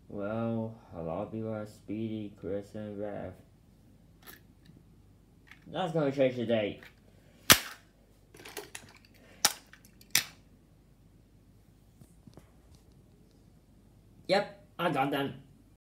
Well, a lot of people are Speedy, Chris, and Rev. That's gonna change the date. Yep, I got them.